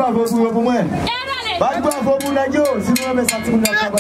bravo pour moi. Bad bravo pour Nadio, si vous avez senti mon bravo.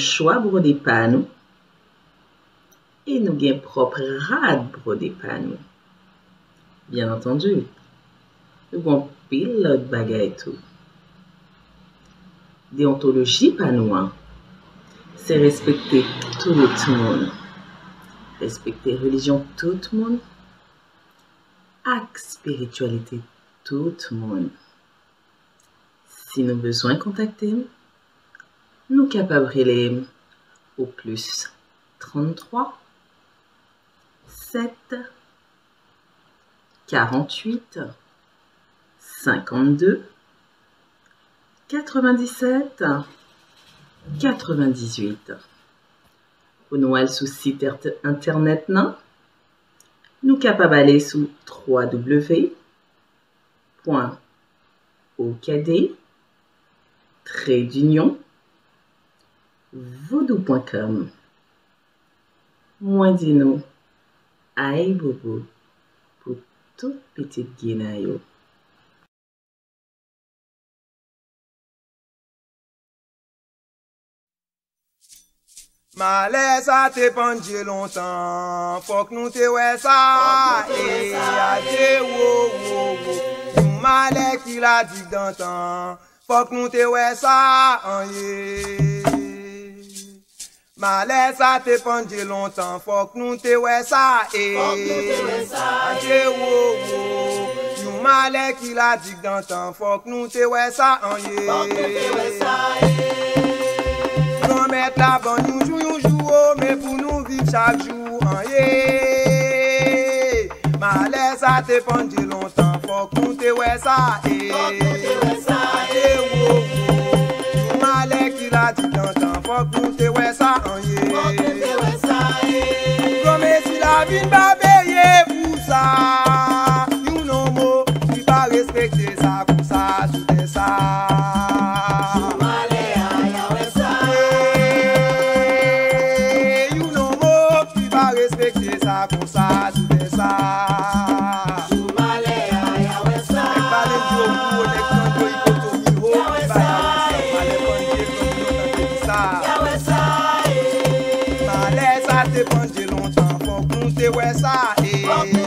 choix brodé par nous et nous gain propre rad brodé par nous. Bien entendu, nous avons pile l'autre bagaille tout. Déontologie par nous, c'est respecter tout le monde. Respecter religion tout le monde. Ak spiritualité tout le monde. Si nous besoin contacter, nous capables de au plus 33 7 48 52 97 98. Pour nous aller sur site internet non, nous capables d'aller sur www.okd-vodou.com. Moi dis-nous, aïe bobo pour toute petite guinaille. Malais ça te pendé longtemps, faut que nous te ouais ça, et adé wo wo wo. Malais qui l'a dit d'antan, faut que nous te ouais ça, yé. Malais ça te pendé longtemps, faut que nous te ouais ça, et adé wo wo. Malais qui l'a dit d'antan, faut que nous te ouais ça, yé. Mettre la bonne nous jouons, mais pour nous vivre chaque jour en yé. Malaise à te pendu longtemps, faut qu'on te ouais ça, Malais qui l'a dit longtemps, faut qu'on te ouais ça en yé. Comme si la vie va payer pour ça, you know mo, tu vas respecter ça comme ça, tout ça. Respecter ça comme ça, tout est ça. Malais ça te prend longtemps, faut qu'on te ouais ça.